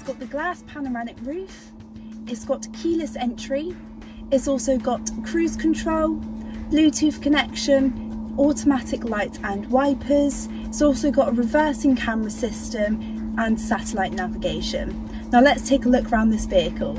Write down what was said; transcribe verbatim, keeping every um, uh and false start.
got the glass panoramic roof, it's got keyless entry, it's also got cruise control, Bluetooth connection, automatic lights and wipers. It's also got a reversing camera system and satellite navigation. Now let's take a look around this vehicle.